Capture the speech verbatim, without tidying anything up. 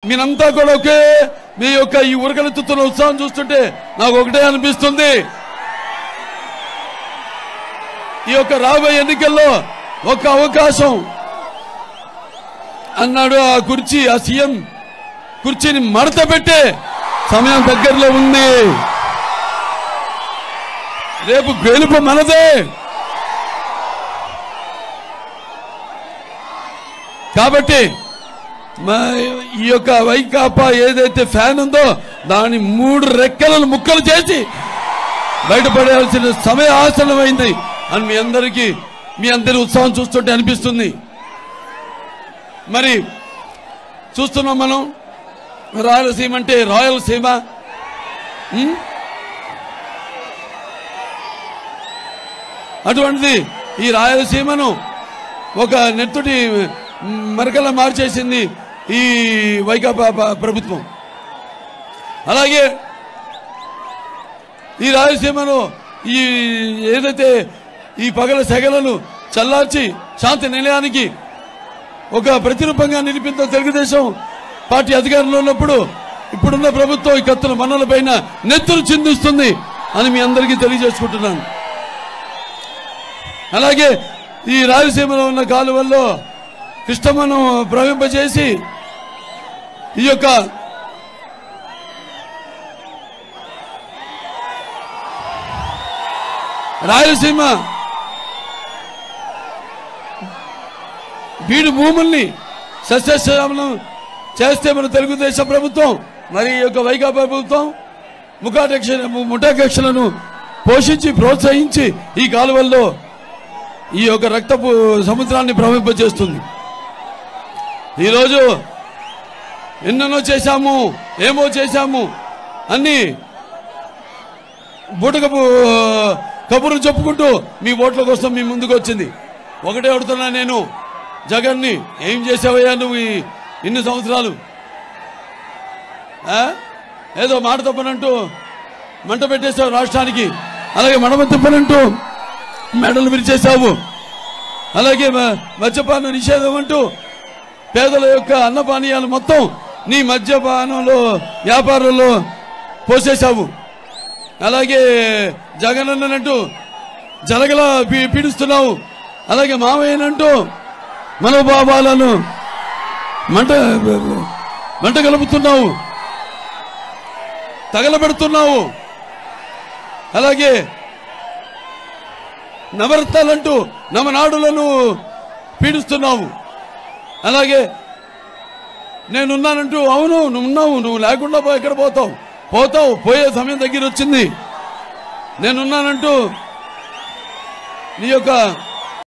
మీరంతా కూడా ఒకే మీ యొక్క ఈ ఉరకలెత్తుతున్న ఉత్సాహం చూస్తుంటే నాకు ఒకటే అనిపిస్తుంది, ఈ యొక్క రాబోయే ఎన్నికల్లో ఒక అవకాశం అన్నాడు. ఆ కుర్చీ, ఆ సీఎం కుర్చీని మడత పెట్టే సమయం దగ్గరలో ఉంది. రేపు గెలుపు మనదే. కాబట్టి ఈ యొక్క వైకాపా ఏదైతే ఫ్యాన్ ఉందో దాని మూడు రెక్కలను ముక్కలు చేసి బయటపడాల్సిన సమయం ఆసన్నమైంది అని మీ అందరికీ మీ అందరి ఉత్సాహం చూస్తుంటే అనిపిస్తుంది. మరి చూస్తున్నాం మనం, రాయలసీమ అంటే రాయలసీమ, అటువంటిది ఈ రాయలసీమను ఒక నెత్తుటి మరకలా మార్చేసింది ఈ వైకాపా ప్రభుత్వం. అలాగే ఈ రాయలసీమను ఈ ఏదైతే ఈ పగల సెగలను చల్లార్చి శాంతి నిలయానికి ఒక ప్రతిరూపంగా నిలిపిందో తెలుగుదేశం పార్టీ అధికారంలో ఉన్నప్పుడు, ఇప్పుడున్న ప్రభుత్వం ఈ కత్తుల మన్నల పైన నెత్తురు చిందిస్తుంది అని మీ అందరికీ తెలియజేసుకుంటున్నాను. అలాగే ఈ రాయలసీమలో ఉన్న కాలువల్లో కృష్ణమ్మను ప్రవహింపజేసి ఈ యొక్క రాయలసీమ బీడు భూముల్ని సస్యశ్యామలం చేస్తే మన తెలుగుదేశం ప్రభుత్వం మరి ఈ యొక్క వైకాపా ప్రభుత్వం ముఖాటక్ష ముఠాకక్షలను పోషించి ప్రోత్సహించి ఈ కాలువల్లో ఈ యొక్క రక్తపు సముద్రాన్ని ప్రవహింపజేస్తుంది. ఈరోజు ఎన్నెన్నో చేశాము, ఏమో చేశాము అన్ని బూటకపు కబుర్లు చెప్పుకుంటూ మీ ఓట్ల కోసం మీ ముందుకు వచ్చింది. ఒకటే అడుగుతున్నా నేను, జగన్ని ఏం చేసావయ్యా నువ్వు ఇన్ని సంవత్సరాలు? ఏదో మాట తప్పనంటూ మంట పెట్టేశావు రాష్ట్రానికి, అలాగే మడమ తిప్పనంటూ మెడలు విరిచేశావు, అలాగే మద్యపాన నిషేధం అంటూ పేదల యొక్క అన్నపానీయాలు మొత్తం నీ మద్యపానంలో వ్యాపారంలో పోసేశావు. అలాగే జగనన్ననంటూ జలగలా పీడిస్తున్నావు, అలాగే మావయ్యనంటూ మనోభావాలను మంట మంట కలుపుతున్నావు, తగలబెడుతున్నావు. అలాగే నవరత్నాలంటూ నవనాడులను పీడిస్తున్నావు. అలాగే నేనున్నానంటూ, అవును నువ్వు ఉన్నావు, నువ్వు లేకుండా పో ఎక్కడ పోతావు పోతావు పోయే సమయం దగ్గర వచ్చింది. నేనున్నానంటూ నీ యొక్క